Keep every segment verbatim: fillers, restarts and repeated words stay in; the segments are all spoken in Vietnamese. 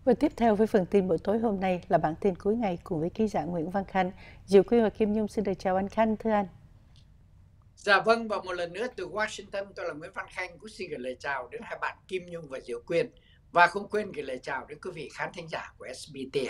Và tiếp theo với phần tin buổi tối hôm nay là bản tin cuối ngày cùng với ký giả Nguyễn Văn Khanh. Diệu Quyên và Kim Nhung xin được chào anh Khanh, thưa anh. Dạ vâng, và một lần nữa từ Washington, tôi là Nguyễn Văn Khanh cũng xin gửi lời chào đến hai bạn Kim Nhung và Diệu Quyên. Và không quên gửi lời chào đến quý vị khán thính giả của ét bê tê.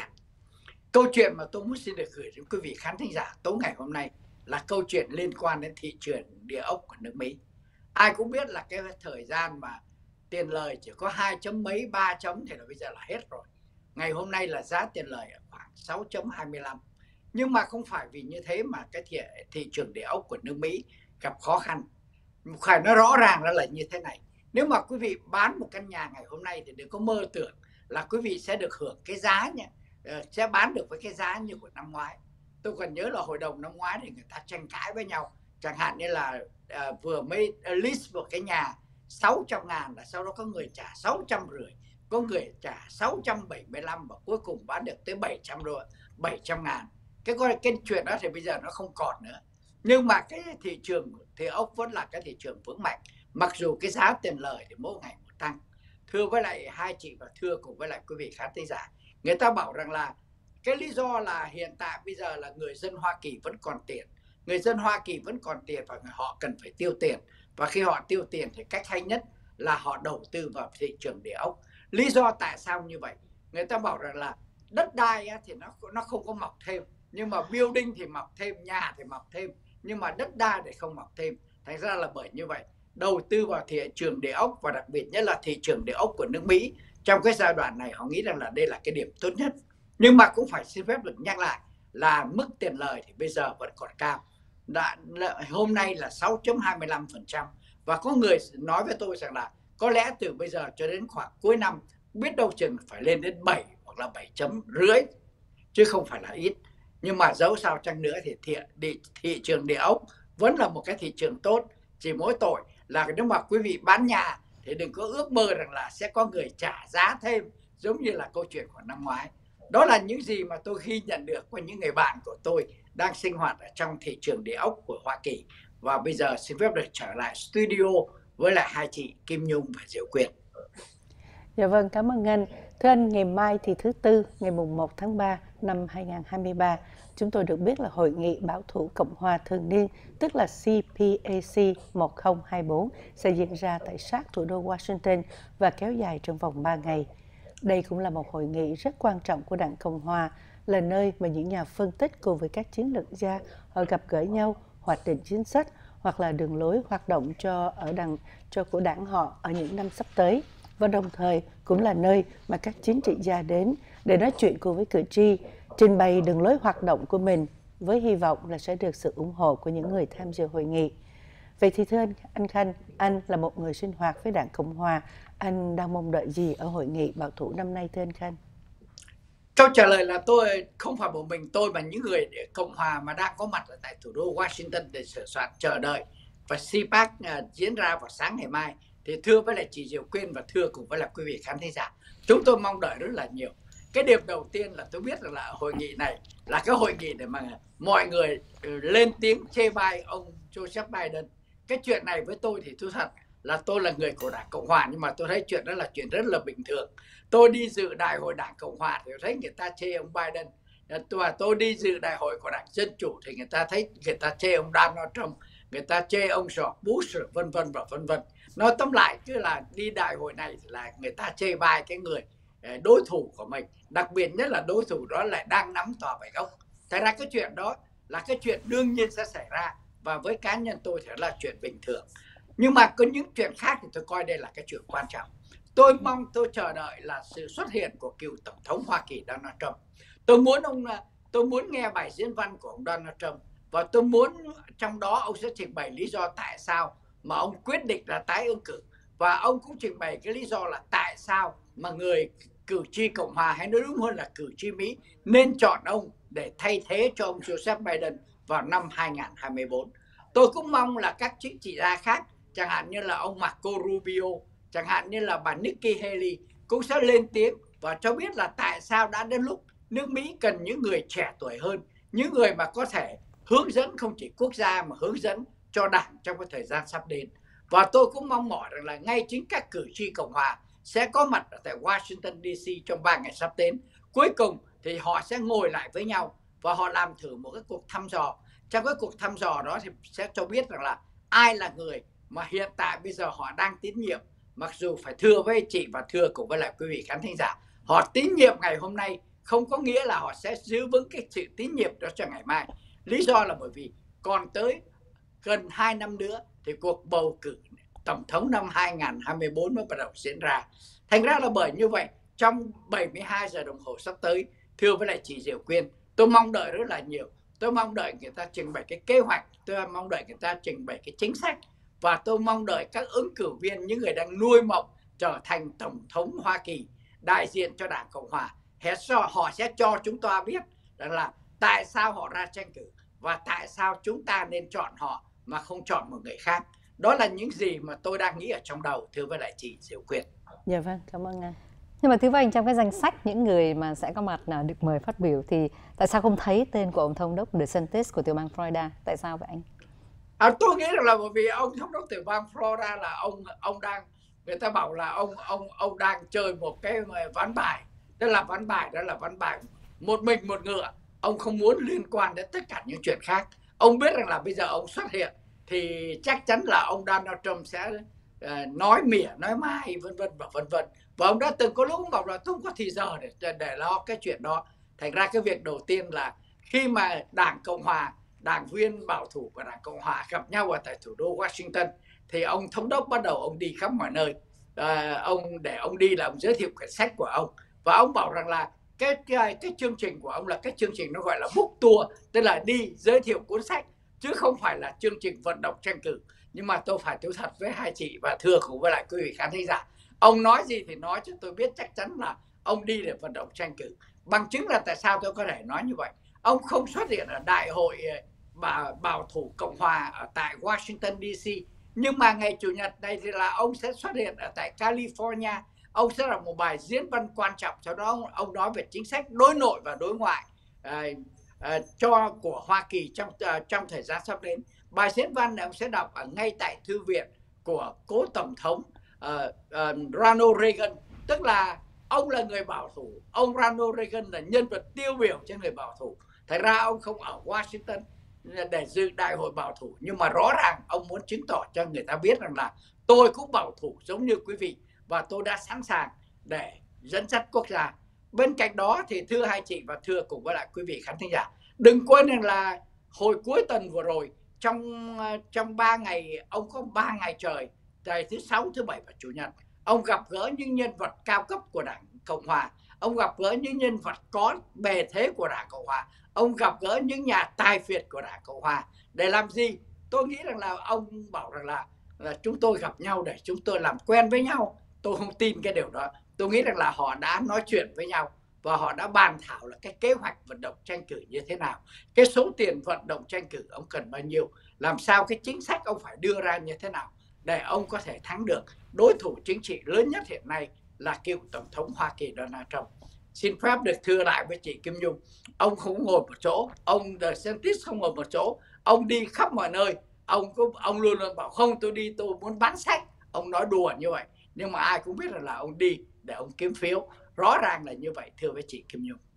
Câu chuyện mà tôi muốn xin được gửi đến quý vị khán thính giả tối ngày hôm nay là câu chuyện liên quan đến thị trường địa ốc của nước Mỹ. Ai cũng biết là cái thời gian mà tiền lời chỉ có hai chấm mấy, ba chấm thì là bây giờ là hết rồi. Ngày hôm nay là giá tiền lời ở khoảng sáu chấm hai mươi lăm. Nhưng mà không phải vì như thế mà cái thị, thị trường địa ốc của nước Mỹ gặp khó khăn. Phải nói rõ ràng đó là như thế này. Nếu mà quý vị bán một căn nhà ngày hôm nay thì đừng có mơ tưởng là quý vị sẽ được hưởng cái giá nhé, sẽ bán được với cái giá như của năm ngoái. Tôi còn nhớ là hồi đầu năm ngoái thì người ta tranh cãi với nhau. Chẳng hạn như là uh, vừa mới list một cái nhà sáu trăm ngàn là sau đó có người trả sáu trăm rưỡi, có người trả sáu trăm bảy mươi lăm và cuối cùng bán được tới bảy trăm rồi, bảy trăm ngàn. Cái, cái chuyện đó thì bây giờ nó không còn nữa. Nhưng mà cái thị trường thì ốc vẫn là cái thị trường vững mạnh, mặc dù cái giá tiền lời thì mỗi ngày một tăng. Thưa với lại hai chị và thưa cùng với lại quý vị khán thính giả, người ta bảo rằng là cái lý do là hiện tại bây giờ là người dân Hoa Kỳ vẫn còn tiền. Người dân Hoa Kỳ vẫn còn tiền và họ cần phải tiêu tiền. Và khi họ tiêu tiền thì cách hay nhất là họ đầu tư vào thị trường địa ốc. Lý do tại sao như vậy? Người ta bảo rằng là đất đai thì nó, nó không có mọc thêm. Nhưng mà building thì mọc thêm, nhà thì mọc thêm. Nhưng mà đất đai thì không mọc thêm. Thành ra là bởi như vậy, đầu tư vào thị trường địa ốc và đặc biệt nhất là thị trường địa ốc của nước Mỹ trong cái giai đoạn này họ nghĩ rằng là đây là cái điểm tốt nhất. Nhưng mà cũng phải xin phép được nhắc lại là mức tiền lời thì bây giờ vẫn còn cao. Đã, hôm nay là sáu chấm hai mươi lăm phần trăm và có người nói với tôi rằng là có lẽ từ bây giờ cho đến khoảng cuối năm biết đâu chừng phải lên đến bảy hoặc là bảy chấm rưỡi chứ không phải là ít. Nhưng mà dẫu sao chăng nữa thì thị, thị, thị trường địa ốc vẫn là một cái thị trường tốt. Chỉ mỗi tội là nếu mà quý vị bán nhà thì đừng có ước mơ rằng là sẽ có người trả giá thêm giống như là câu chuyện của năm ngoái. Đó là những gì mà tôi ghi nhận được của những người bạn của tôi đang sinh hoạt ở trong thị trường địa ốc của Hoa Kỳ. Và bây giờ xin phép được trở lại studio với lại hai chị Kim Nhung và Diệu Quyên. Dạ vâng, cảm ơn anh. Thưa anh, ngày mai thì thứ Tư, ngày mùng một tháng ba năm hai nghìn không trăm hai mươi ba, chúng tôi được biết là Hội nghị Bảo thủ Cộng hòa thường niên, tức là C P A C một không hai bốn, sẽ diễn ra tại sát thủ đô Washington và kéo dài trong vòng ba ngày. Đây cũng là một hội nghị rất quan trọng của Đảng Cộng hòa, là nơi mà những nhà phân tích cùng với các chiến lược gia họ gặp gỡ nhau, hoạch định chính sách hoặc là đường lối hoạt động cho ở đảng cho của đảng họ ở những năm sắp tới. Và đồng thời cũng là nơi mà các chính trị gia đến để nói chuyện cùng với cử tri, trình bày đường lối hoạt động của mình với hy vọng là sẽ được sự ủng hộ của những người tham dự hội nghị. Vậy thì thưa anh, anh Khanh, anh là một người sinh hoạt với Đảng Cộng hòa, anh đang mong đợi gì ở hội nghị bảo thủ năm nay thưa anh Khanh? Câu trả lời là tôi không phải một mình tôi mà những người Cộng hòa mà đang có mặt ở tại thủ đô Washington để sửa soạn chờ đợi và xê pác uh, diễn ra vào sáng ngày mai. Thì thưa với lại chị Diệu Quyên và thưa cùng với lại quý vị khán thính giả, chúng tôi mong đợi rất là nhiều. Cái điểm đầu tiên là tôi biết là hội nghị này là cái hội nghị để mà mọi người lên tiếng chê bai ông Joseph Biden. Cái chuyện này với tôi thì thú thật là tôi là người của Đảng Cộng hòa, nhưng mà tôi thấy chuyện đó là chuyện rất là bình thường. Tôi đi dự đại hội Đảng Cộng hòa thì thấy người ta chê ông Biden, và tôi đi dự đại hội của Đảng Dân Chủ thì người ta thấy người ta chê ông Donald Trump, người ta chê ông George Bush, vân vân và vân vân. Nói tóm lại cứ là đi đại hội này thì là người ta chê bai cái người đối thủ của mình, đặc biệt nhất là đối thủ đó lại đang nắm tòa Bạch Ốc. Thật ra cái chuyện đó là cái chuyện đương nhiên sẽ xảy ra, và với cá nhân tôi thì là chuyện bình thường. Nhưng mà có những chuyện khác thì tôi coi đây là cái chuyện quan trọng. Tôi mong, tôi chờ đợi là sự xuất hiện của cựu tổng thống Hoa Kỳ Donald Trump. Tôi muốn ông tôi muốn nghe bài diễn văn của ông Donald Trump, và tôi muốn trong đó ông sẽ trình bày lý do tại sao mà ông quyết định là tái ứng cử, và ông cũng trình bày cái lý do là tại sao mà người cử tri Cộng hòa, hay nói đúng hơn là cử tri Mỹ, nên chọn ông để thay thế cho ông Joseph Biden vào năm hai nghìn không trăm hai mươi bốn. Tôi cũng mong là các chính trị gia khác, chẳng hạn như là ông Marco Rubio, chẳng hạn như là bà Nikki Haley cũng sẽ lên tiếng và cho biết là tại sao đã đến lúc nước Mỹ cần những người trẻ tuổi hơn, những người mà có thể hướng dẫn không chỉ quốc gia mà hướng dẫn cho đảng trong cái thời gian sắp đến. Và tôi cũng mong mỏi rằng là ngay chính các cử tri Cộng hòa sẽ có mặt ở tại Washington đê xê trong ba ngày sắp đến. Cuối cùng thì họ sẽ ngồi lại với nhau và họ làm thử một cái cuộc thăm dò. Trong cái cuộc thăm dò đó thì sẽ cho biết rằng là ai là người mà hiện tại bây giờ họ đang tín nhiệm. Mặc dù phải thưa với chị và thưa cùng với lại quý vị khán thính giả, họ tín nhiệm ngày hôm nay không có nghĩa là họ sẽ giữ vững cái sự tín nhiệm đó cho ngày mai. Lý do là bởi vì còn tới gần hai năm nữa thì cuộc bầu cử tổng thống năm hai nghìn không trăm hai mươi tư mới bắt đầu diễn ra. Thành ra là bởi như vậy, trong bảy mươi hai giờ đồng hồ sắp tới, thưa với lại chị Diệu Quyên, tôi mong đợi rất là nhiều. Tôi mong đợi người ta trình bày cái kế hoạch, tôi mong đợi người ta trình bày cái chính sách, và tôi mong đợi các ứng cử viên, những người đang nuôi mộng trở thành tổng thống Hoa Kỳ, đại diện cho Đảng Cộng Hòa, họ sẽ cho chúng ta biết rằng là tại sao họ ra tranh cử và tại sao chúng ta nên chọn họ mà không chọn một người khác. Đó là những gì mà tôi đang nghĩ ở trong đầu, thưa với lại chị Diệu Quyên. Dạ vâng, cảm ơn anh. Nhưng mà thưa với anh, trong cái danh sách những người mà sẽ có mặt là được mời phát biểu thì tại sao không thấy tên của ông thống đốc DeSantis của tiểu bang Florida? Tại sao vậy anh? À, tôi nghĩ rằng là bởi vì ông thống đốc tiểu bang Florida là ông ông đang, người ta bảo là ông ông ông đang chơi một cái ván bài. Tức là ván bài đó là ván bài một mình một ngựa. Ông không muốn liên quan đến tất cả những chuyện khác. Ông biết rằng là bây giờ ông xuất hiện thì chắc chắn là ông Donald Trump sẽ uh, nói mỉa, nói mai, vân vân và vân vân. Và ông đã từng có lúc ông bảo là không có thì giờ để để lo cái chuyện đó. Thành ra cái việc đầu tiên là khi mà Đảng Cộng Hòa, đảng viên bảo thủ và Đảng Cộng Hòa gặp nhau ở tại thủ đô Washington, thì ông thống đốc bắt đầu ông đi khắp mọi nơi. À, ông để ông đi là ông giới thiệu quyển sách của ông, và ông bảo rằng là cái, cái cái chương trình của ông là cái chương trình nó gọi là book tour, tức là đi giới thiệu cuốn sách chứ không phải là chương trình vận động tranh cử. Nhưng mà tôi phải thú thật với hai chị và thưa cùng với lại quý vị khán thính giả, ông nói gì thì nói chứ tôi biết chắc chắn là ông đi để vận động tranh cử. Bằng chứng là tại sao tôi có thể nói như vậy. Ông không xuất hiện ở đại hội bảo, bảo thủ Cộng Hòa ở tại Washington đê xê, nhưng mà ngày Chủ nhật này thì là ông sẽ xuất hiện ở tại California. Ông sẽ là một bài diễn văn quan trọng, sau đó ông nói về chính sách đối nội và đối ngoại à, à, cho của Hoa Kỳ trong à, trong thời gian sắp đến. Bài diễn văn này ông sẽ đọc ở ngay tại thư viện của cố tổng thống uh, uh, Ronald Reagan. Tức là ông là người bảo thủ, ông Ronald Reagan là nhân vật tiêu biểu cho người bảo thủ. Thật ra ông không ở Washington để dự đại hội bảo thủ, nhưng mà rõ ràng ông muốn chứng tỏ cho người ta biết rằng là tôi cũng bảo thủ giống như quý vị, và tôi đã sẵn sàng để dẫn dắt quốc gia. Bên cạnh đó thì thưa hai chị và thưa cùng với lại quý vị khán thính giả, đừng quên rằng là hồi cuối tuần vừa rồi, trong trong ba ngày, ông có ba ngày trời, ngày thứ sáu, thứ bảy và chủ nhật, ông gặp gỡ những nhân vật cao cấp của Đảng Cộng Hòa, ông gặp gỡ những nhân vật có bề thế của Đảng Cộng Hòa, ông gặp gỡ những nhà tài phiệt của Đảng Cộng Hòa. Để làm gì? Tôi nghĩ rằng là ông bảo rằng là, là chúng tôi gặp nhau để chúng tôi làm quen với nhau. Tôi không tin cái điều đó. Tôi nghĩ rằng là họ đã nói chuyện với nhau và họ đã bàn thảo là cái kế hoạch vận động tranh cử như thế nào, cái số tiền vận động tranh cử ông cần bao nhiêu, làm sao cái chính sách ông phải đưa ra như thế nào để ông có thể thắng được đối thủ chính trị lớn nhất hiện nay là cựu tổng thống Hoa Kỳ Donald Trump. Xin phép được thưa lại với chị Kim Nhung, ông không ngồi một chỗ, ông DeSantis không ngồi một chỗ, ông đi khắp mọi nơi. Ông cũng ông luôn luôn bảo không, tôi đi tôi muốn bán sách. Ông nói đùa như vậy, nhưng mà ai cũng biết là, là ông đi để ông kiếm phiếu. Rõ ràng là như vậy, thưa với chị Kim Nhung.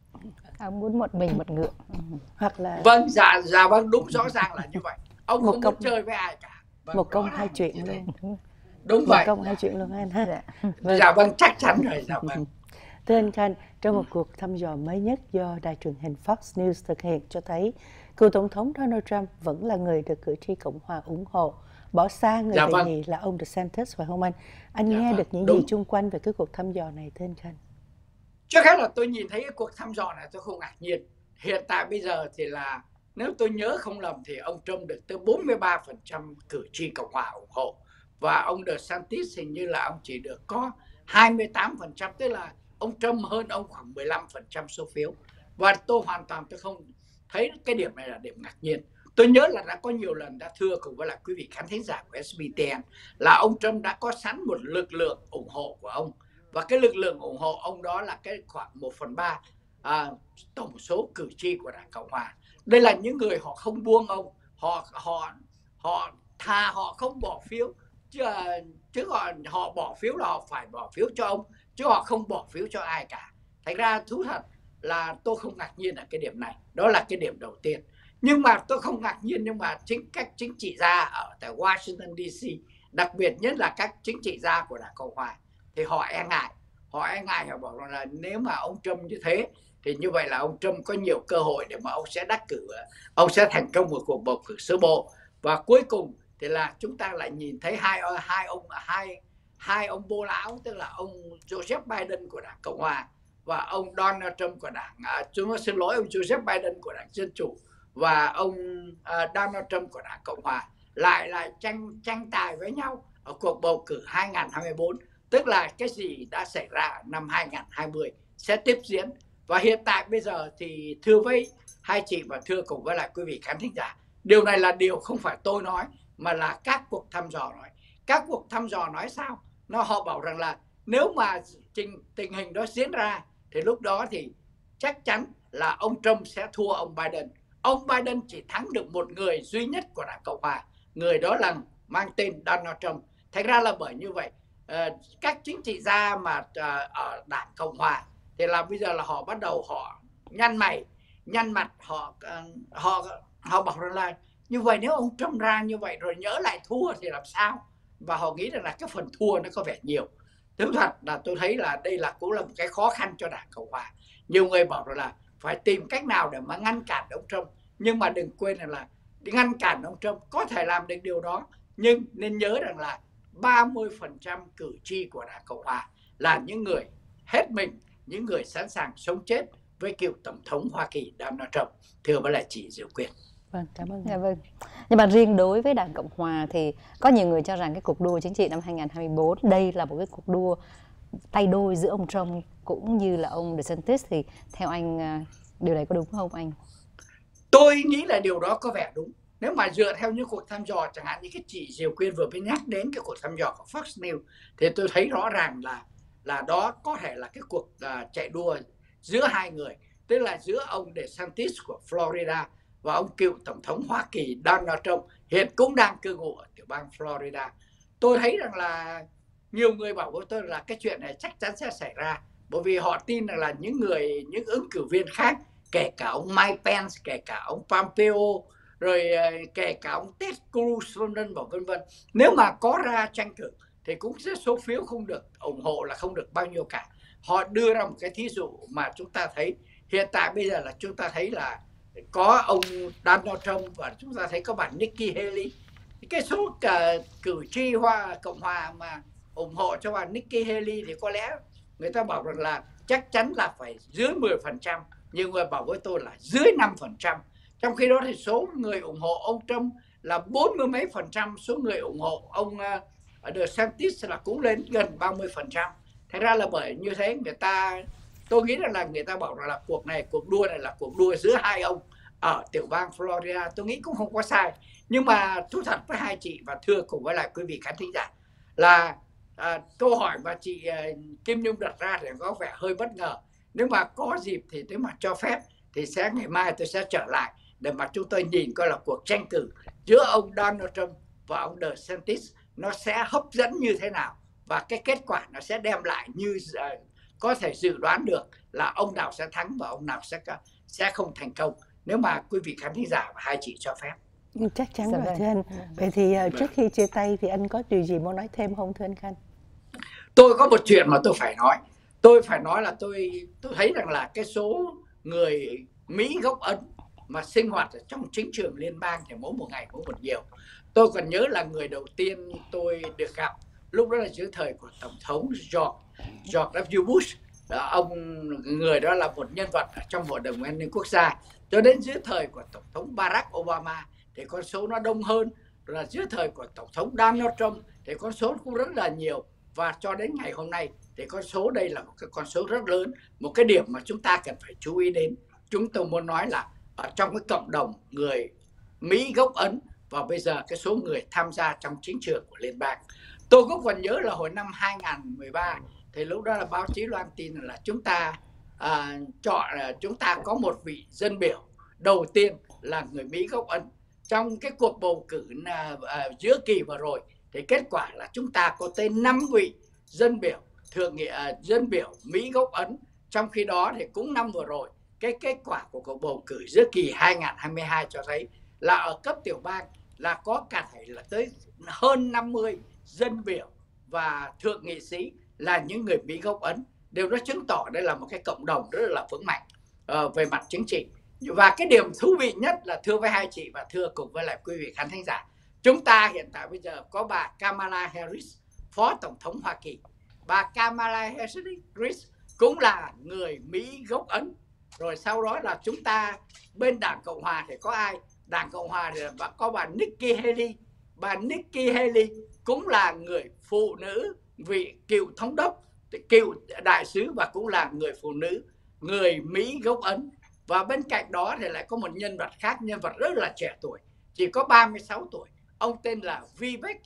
Ông muốn một mình một ngựa. Hoặc là vâng, dạ dạ vâng, đúng, rõ ràng là như vậy. Ông một không công... muốn chơi với ai cả. Vâng, một công hai chuyện luôn. Đúng một vậy. công hai chuyện luôn anh ha. Dạ. Vâng. Dạ vâng, chắc chắn rồi. Dạ vâng. Thưa anh Khanh, trong một cuộc thăm dò mới nhất do đài truyền hình Fox News thực hiện cho thấy cựu tổng thống Donald Trump vẫn là người được cử tri Cộng hòa ủng hộ, bỏ xa người dạ đệ vâng. nhì là ông DeSantis, phải không anh? Anh dạ nghe vâng. được những Đúng. gì chung quanh về cái cuộc thăm dò này thưa anh Khanh? Trước hết là tôi nhìn thấy cái cuộc thăm dò này tôi không ngạc nhiên. Hiện tại bây giờ thì là, nếu tôi nhớ không lầm thì ông Trump được tới bốn mươi ba phần trăm cử tri Cộng hòa ủng hộ, và ông DeSantis hình như là ông chỉ được có hai mươi tám phần trăm, tức là ông Trump hơn ông khoảng mười lăm phần trăm số phiếu. Và tôi hoàn toàn tôi không thấy cái điểm này là điểm ngạc nhiên. Tôi nhớ là đã có nhiều lần đã thưa cùng với lại quý vị khán thính giả của ét bê tê en là ông Trump đã có sẵn một lực lượng ủng hộ của ông, và cái lực lượng ủng hộ ông đó là cái khoảng một phần ba à, tổng số cử tri của Đảng Cộng hòa. Đây là những người họ không buông ông, họ họ họ thà họ không bỏ phiếu chứ, chứ họ, họ bỏ phiếu là họ phải bỏ phiếu cho ông, chứ họ không bỏ phiếu cho ai cả. Thành ra thú thật là tôi không ngạc nhiên ở cái điểm này, đó là cái điểm đầu tiên. Nhưng mà tôi không ngạc nhiên, nhưng mà chính các chính trị gia ở tại Washington đê xê, đặc biệt nhất là các chính trị gia của Đảng Cộng Hòa, thì họ e ngại. Họ e ngại, họ bảo là nếu mà ông Trump như thế thì như vậy là ông Trump có nhiều cơ hội để mà ông sẽ đắc cử, ông sẽ thành công một cuộc bầu cử sơ bộ. Và cuối cùng thì là chúng ta lại nhìn thấy hai hai ông hai hai ông bô lão, tức là ông Joseph Biden của Đảng Cộng Hòa và ông Donald Trump của Đảng à, chúng xin lỗi ông Joseph Biden của Đảng Dân Chủ và ông à, Donald Trump của Đảng Cộng Hòa lại lại tranh tranh tài với nhau ở cuộc bầu cử hai nghìn không trăm hai mươi tư, tức là cái gì đã xảy ra năm hai nghìn không trăm hai mươi sẽ tiếp diễn. Và hiện tại bây giờ thì thưa với hai chị và thưa cùng với lại quý vị khán thính giả, điều này là điều không phải tôi nói mà là các cuộc thăm dò nói. Các cuộc thăm dò nói sao? Nó họ bảo rằng là nếu mà tình, tình hình đó diễn ra thì lúc đó thì chắc chắn là ông Trump sẽ thua ông Biden. Ông Biden chỉ thắng được một người duy nhất của Đảng Cộng Hòa, người đó là mang tên Donald Trump. Thành ra là bởi như vậy, các chính trị gia mà ở Đảng Cộng Hòa thì là bây giờ là họ bắt đầu họ nhăn mày, nhăn mặt, họ họ họ bảo rằng là như vậy nếu ông Trump ra như vậy rồi nhớ lại thua thì làm sao? Và họ nghĩ rằng là cái phần thua nó có vẻ nhiều. Thực thật là tôi thấy là đây là cũng là một cái khó khăn cho Đảng Cộng Hòa. Nhiều người bảo rằng là phải tìm cách nào để mà ngăn cản ông Trump. Nhưng mà đừng quên rằng là ngăn cản ông Trump có thể làm được điều đó, nhưng nên nhớ rằng là ba mươi phần trăm cử tri của Đảng Cộng Hòa là những người hết mình, những người sẵn sàng sống chết với cựu Tổng thống Hoa Kỳ Donald Trump. Thưa với lại chị Diệu Quyên. Vâng, cảm ơn. Dạ vâng. Nhưng mà riêng đối với Đảng Cộng Hòa thì có nhiều người cho rằng cái cuộc đua chính trị năm hai nghìn không trăm hai mươi tư đây là một cái cuộc đua tay đôi giữa ông Trump cũng như là ông DeSantis, thì theo anh điều này có đúng không anh? Tôi nghĩ là điều đó có vẻ đúng. Nếu mà dựa theo những cuộc thăm dò, chẳng hạn như cái chị Diệu Quyên vừa mới nhắc đến cái cuộc thăm dò của Fox News, thì tôi thấy rõ ràng là là đó có thể là cái cuộc uh, chạy đua giữa hai người, tức là giữa ông DeSantis của Florida và ông cựu Tổng thống Hoa Kỳ Donald Trump, hiện cũng đang cư ngụ ở tiểu bang Florida. Tôi thấy rằng là nhiều người bảo với tôi là cái chuyện này chắc chắn sẽ xảy ra, bởi vì họ tin rằng là những người, những ứng cử viên khác, kể cả ông Mike Pence, kể cả ông Pompeo, rồi kể cả ông Ted Cruz, vân vân và vân vân, nếu mà có ra tranh cử thì cũng sẽ số phiếu không được ủng hộ là không được bao nhiêu cả. Họ đưa ra một cái thí dụ mà chúng ta thấy hiện tại bây giờ là chúng ta thấy là có ông Donald Trump và chúng ta thấy có bà Nikki Haley. Cái số cả cử tri Hoa Cộng Hòa mà ủng hộ cho bà Nikki Haley thì có lẽ người ta bảo rằng là chắc chắn là phải dưới mười phần trăm, nhiều người bảo với tôi là dưới năm phần trăm. Trong khi đó thì số người ủng hộ ông Trump là bốn mươi mấy phần trăm, số người ủng hộ ông uh, DeSantis là cũng lên gần ba mươi phần trăm. Thế ra là bởi như thế người ta, tôi nghĩ rằng là người ta bảo rằng là cuộc này, cuộc đua này là cuộc đua giữa hai ông ở tiểu bang Florida. Tôi nghĩ cũng không có sai. Nhưng mà thú thật với hai chị và thưa cùng với lại quý vị khán thính giả là à, câu hỏi mà chị à, Kim Nhung đặt ra thì có vẻ hơi bất ngờ. Nếu mà có dịp thì nếu mà cho phép thì sẽ ngày mai tôi sẽ trở lại để mà chúng tôi nhìn coi là cuộc tranh cử giữa ông Donald Trump và ông DeSantis nó sẽ hấp dẫn như thế nào, và cái kết quả nó sẽ đem lại như uh, có thể dự đoán được là ông nào sẽ thắng và ông nào sẽ sẽ không thành công, nếu mà quý vị khán thính giả và hai chị cho phép. Chắc chắn rồi thưa anh. Vậy thì uh, trước khi chia tay thì anh có điều gì muốn nói thêm không thưa anh Khanh? Tôi có một chuyện mà tôi phải nói. Tôi phải nói là tôi tôi thấy rằng là cái số người Mỹ gốc Ấn mà sinh hoạt ở trong chính trường liên bang thì mỗi một ngày mỗi một nhiều. Tôi còn nhớ là người đầu tiên tôi được gặp lúc đó là dưới thời của Tổng thống George George W. Bush. Ông người đó là một nhân vật ở trong Hội đồng An ninh Quốc gia. Cho đến dưới thời của Tổng thống Barack Obama thì con số nó đông hơn. Rồi là dưới thời của Tổng thống Donald Trump thì con số cũng rất là nhiều. Và cho đến ngày hôm nay thì con số đây là một cái con số rất lớn. Một cái điểm mà chúng ta cần phải chú ý đến. Chúng tôi muốn nói là ở trong cái cộng đồng người Mỹ gốc Ấn và bây giờ cái số người tham gia trong chính trường của liên bang. Tôi cũng còn nhớ là hồi năm hai nghìn không trăm mười ba thì lúc đó là báo chí loan tin là chúng ta à, chọn chúng ta có một vị dân biểu đầu tiên là người Mỹ gốc Ấn. Trong cái cuộc bầu cử à, à, giữa kỳ vừa rồi Thì kết quả là chúng ta có tới năm vị dân biểu thượng nghị uh, dân biểu Mỹ gốc Ấn. Trong khi đó thì cũng năm vừa rồi, cái kết quả của cuộc bầu cử giữa kỳ hai nghìn không trăm hai mươi hai cho thấy là ở cấp tiểu bang là có cả thể là tới hơn năm mươi dân biểu và thượng nghị sĩ là những người Mỹ gốc Ấn. Điều đó chứng tỏ đây là một cái cộng đồng rất là vững mạnh uh, về mặt chính trị. Và cái điểm thú vị nhất là thưa với hai chị và thưa cùng với lại quý vị khán thính giả, chúng ta hiện tại bây giờ có bà Kamala Harris, Phó Tổng thống Hoa Kỳ. Bà Kamala Harris cũng là người Mỹ gốc Ấn. Rồi sau đó là chúng ta bên Đảng Cộng Hòa thì có ai? Đảng Cộng Hòa thì có bà Nikki Haley. Bà Nikki Haley cũng là người phụ nữ, vị cựu thống đốc, cựu đại sứ và cũng là người phụ nữ, người Mỹ gốc Ấn. Và bên cạnh đó thì lại có một nhân vật khác, nhân vật rất là trẻ tuổi, chỉ có ba mươi sáu tuổi. Ông tên là Vivek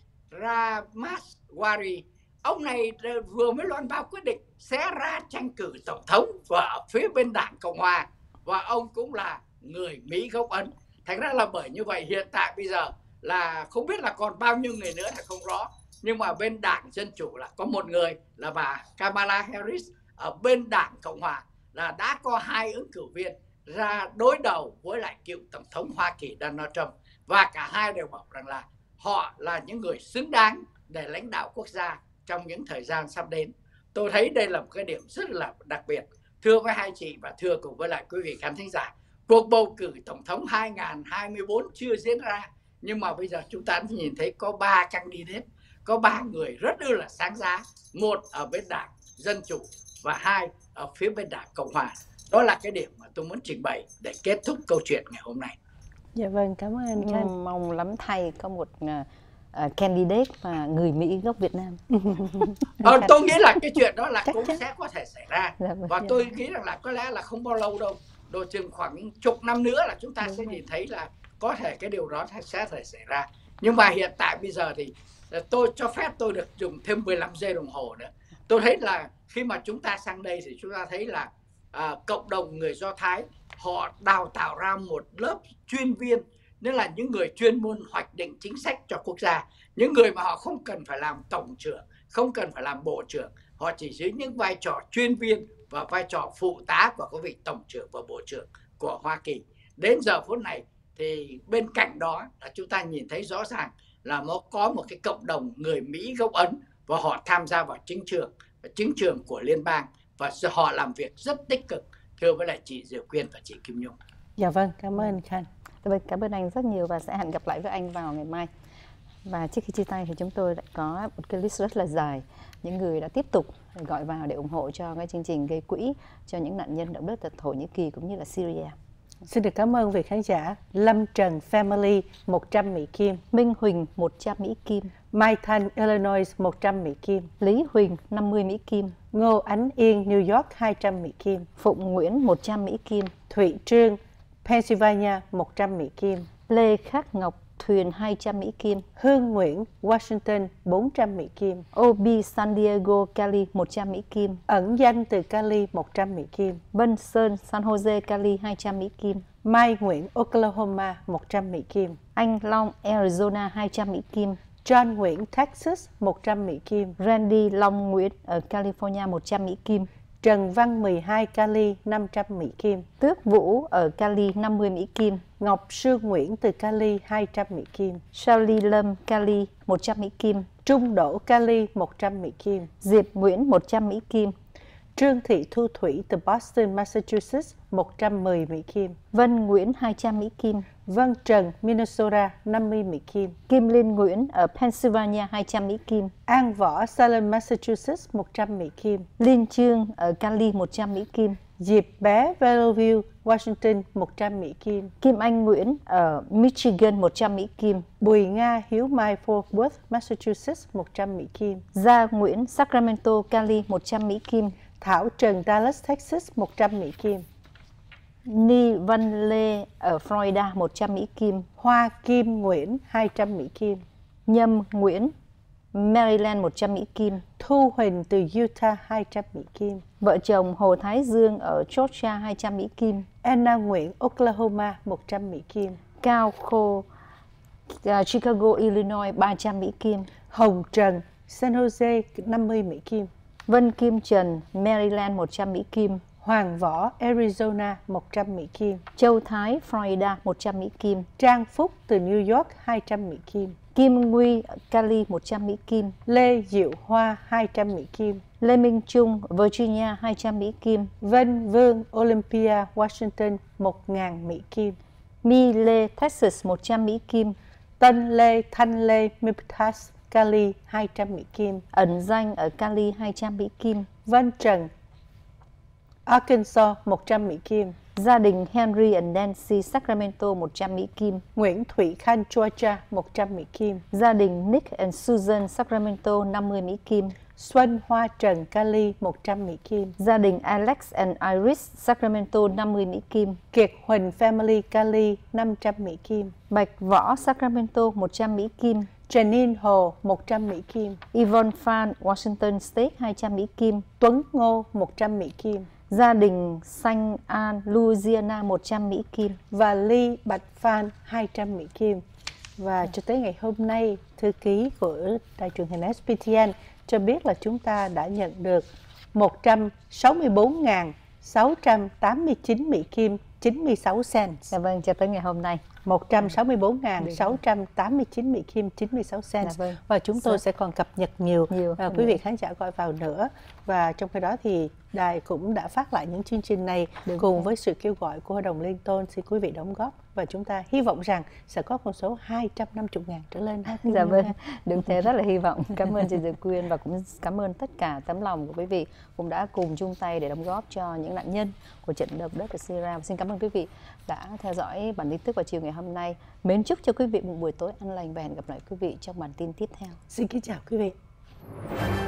Ramaswamy. Ông này vừa mới loan báo quyết định sẽ ra tranh cử tổng thống và ở phía bên Đảng Cộng Hòa. Và ông cũng là người Mỹ gốc Ấn. Thành ra là bởi như vậy hiện tại bây giờ là không biết là còn bao nhiêu người nữa thì không rõ. Nhưng mà bên Đảng Dân Chủ là có một người là bà Kamala Harris. Ở bên Đảng Cộng Hòa là đã có hai ứng cử viên ra đối đầu với lại cựu Tổng thống Hoa Kỳ Donald Trump. Và cả hai đều bảo rằng là họ là những người xứng đáng để lãnh đạo quốc gia trong những thời gian sắp đến. Tôi thấy đây là một cái điểm rất là đặc biệt. Thưa với hai chị và thưa cùng với lại quý vị khán thính giả, cuộc bầu cử Tổng thống hai nghìn không trăm hai mươi tư chưa diễn ra. Nhưng mà bây giờ chúng ta nhìn thấy có ba candidate, có ba người rất là sáng giá. Một ở bên Đảng Dân Chủ và hai ở phía bên Đảng Cộng Hòa. Đó là cái điểm mà tôi muốn trình bày để kết thúc câu chuyện ngày hôm nay. Dạ vâng, cảm ơn anh Khanh. Mong lắm thay có một uh, candidate mà người Mỹ gốc Việt Nam. ờ, tôi nghĩ là cái chuyện đó là chắc cũng chắc. sẽ có thể xảy ra. Dạ vâng, và dạ. tôi nghĩ rằng là có lẽ là không bao lâu đâu, đồ chừng khoảng chục năm nữa là chúng ta Đúng sẽ rồi. nhìn thấy là có thể cái điều đó sẽ thể xảy ra. Nhưng mà hiện tại bây giờ thì tôi cho phép tôi được dùng thêm mười lăm giây đồng hồ nữa. Tôi thấy là khi mà chúng ta sang đây thì chúng ta thấy là à, cộng đồng người Do Thái họ đào tạo ra một lớp chuyên viên, nên là những người chuyên môn hoạch định chính sách cho quốc gia, những người mà họ không cần phải làm tổng trưởng, không cần phải làm bộ trưởng, họ chỉ giữ những vai trò chuyên viên và vai trò phụ tá của các vị tổng trưởng và bộ trưởng của Hoa Kỳ. Đến giờ phút này thì bên cạnh đó là chúng ta nhìn thấy rõ ràng là nó có một cái cộng đồng người Mỹ gốc Ấn và họ tham gia vào chính trường, chính trường của liên bang và họ làm việc rất tích cực. Thưa với lại chị Diệu Quyên và chị Kim Nhung. Dạ vâng, cảm ơn anh Khanh. Vâng, cảm ơn anh rất nhiều và sẽ hẹn gặp lại với anh vào ngày mai. Và trước khi chia tay thì chúng tôi lại có một cái list rất là dài những người đã tiếp tục gọi vào để ủng hộ cho cái chương trình gây quỹ cho những nạn nhân động đất tại Thổ Nhĩ Kỳ cũng như là Syria. Xin được cảm ơn vị khán giả Lâm Trần Family một trăm Mỹ Kim, Minh Huỳnh một trăm Mỹ Kim, Mai Thanh Illinois một trăm Mỹ Kim, Lý Huỳnh năm mươi Mỹ Kim, Ngô Ánh Yên New York hai trăm Mỹ Kim, Phụng Nguyễn một trăm Mỹ Kim, Thụy Trương Pennsylvania một trăm Mỹ Kim, Lê Khắc Ngọc Thuyền hai trăm Mỹ Kim, Hương Nguyễn Washington bốn trăm Mỹ Kim, Obi San Diego Cali một trăm Mỹ Kim, Ẩn Danh từ Cali một trăm Mỹ Kim, Vân Sơn San Jose Cali hai trăm Mỹ Kim, Mai Nguyễn Oklahoma một trăm Mỹ Kim, Anh Long Arizona hai trăm Mỹ Kim, John Nguyễn Texas một trăm Mỹ Kim, Randy Long Nguyễn ở California một trăm Mỹ Kim, Trần Văn mười hai Cali năm trăm Mỹ Kim, Tước Vũ ở Cali năm mươi Mỹ Kim, Ngọc Sương Nguyễn từ Cali hai trăm Mỹ Kim, Charlie Lâm Cali một trăm Mỹ Kim, Trung Đỗ Cali một trăm Mỹ Kim, Diệp Nguyễn một trăm Mỹ Kim, Trương Thị Thu Thủy từ Boston, Massachusetts một trăm mười Mỹ Kim, Vân Nguyễn hai trăm Mỹ Kim, Vân Trần Minnesota năm mươi Mỹ Kim, Kim Linh Nguyễn ở Pennsylvania hai trăm Mỹ Kim, An Võ Salem, Massachusetts một trăm Mỹ Kim, Liên Trương ở Cali một trăm Mỹ Kim, Diệp Bé Bellevue, Washington một trăm Mỹ Kim, Kim Anh Nguyễn ở Michigan một trăm Mỹ Kim, Bùi Nga Hiếu Mai Fort Worth, Massachusetts một trăm Mỹ Kim, Gia Nguyễn Sacramento Cali một trăm Mỹ Kim, Thảo Trần Dallas, Texas một trăm Mỹ Kim, Ni Văn Lê ở Florida một trăm Mỹ Kim, Hoa Kim Nguyễn hai trăm Mỹ Kim, Nhâm Nguyễn Maryland một trăm Mỹ Kim, Thu Huỳnh từ Utah hai trăm Mỹ Kim, vợ chồng Hồ Thái Dương ở Georgia hai trăm Mỹ Kim, Anna Nguyễn Oklahoma một trăm Mỹ Kim, Cao Khô uh, Chicago Illinois ba trăm Mỹ Kim, Hồng Trần, San Jose năm mươi Mỹ Kim. Vân Kim Trần, Maryland một trăm Mỹ Kim. Hoàng Võ, Arizona một trăm Mỹ Kim. Châu Thái, Florida một trăm Mỹ Kim. Trang Phúc từ New York hai trăm Mỹ Kim. Kim Nguy, Cali một trăm Mỹ Kim. Lê Diệu Hoa hai trăm Mỹ Kim. Lê Minh Trung, Virginia hai trăm Mỹ Kim. Vân Vương, Olympia, Washington một nghìn Mỹ Kim. My Lê, Texas một trăm Mỹ Kim. Tân Lê, Thanh Lê, Memphis, Cali hai trăm Mỹ Kim. Ẩn danh ở Cali hai trăm Mỹ Kim. Vân Trần, Arkansas một trăm Mỹ Kim. Gia đình Henry and Nancy, Sacramento một trăm Mỹ Kim. Nguyễn Thụy Khanh, Georgia một trăm Mỹ Kim. Gia đình Nick and Susan, Sacramento năm mươi Mỹ Kim. Xuân Hoa Trần, Cali một trăm Mỹ Kim. Gia đình Alex and Iris, Sacramento năm mươi Mỹ Kim. Kiệt Huỳnh Family, Cali năm trăm Mỹ Kim. Bạch Võ, Sacramento một trăm Mỹ Kim. Janine Hồ một trăm Mỹ Kim. Yvonne Phan, Washington State hai trăm Mỹ Kim. Tuấn Ngô một trăm Mỹ Kim. Gia đình Saint Anne, Louisiana một trăm Mỹ Kim. Và Ly Bạch Phan hai trăm Mỹ Kim. Và cho tới ngày hôm nay, thư ký của đài truyền hình ét pê tê en cho biết là chúng ta đã nhận được một trăm sáu mươi tư nghìn sáu trăm tám mươi chín Mỹ Kim chín mươi sáu cent. Dạ vâng, cho tới ngày hôm nay. một trăm sáu mươi tư nghìn sáu trăm tám mươi chín Mỹ Kim chín mươi sáu cent. Dạ vâng. Và chúng tôi sẽ còn cập nhật nhiều, nhiều và quý vị khán giả gọi vào nữa. Và trong khi đó thì đài cũng đã phát lại những chương trình này Đúng cùng rồi. với sự kêu gọi của Hội đồng Liên tôn. Xin quý vị đóng góp và chúng ta hy vọng rằng sẽ có con số hai trăm năm mươi ngàn trở lên. Dạ vâng, đúng thế, rất là hy vọng. Cảm ơn chị Diệu Quyên và cũng cảm ơn tất cả tấm lòng của quý vị cũng đã cùng chung tay để đóng góp cho những nạn nhân của trận động đất ở Syria. Xin cảm ơn quý vị đã theo dõi bản tin tức vào chiều ngày hôm nay. Mến chúc cho quý vị một buổi tối an lành và hẹn gặp lại quý vị trong bản tin tiếp theo. Xin kính chào quý vị.